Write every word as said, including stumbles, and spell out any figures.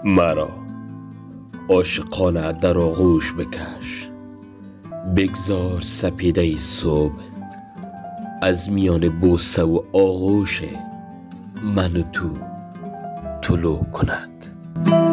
مرا عاشقانه در آغوش بکش، بگذار سپیده صبح از میان بوسه و آغوش من و تو طلوع کند.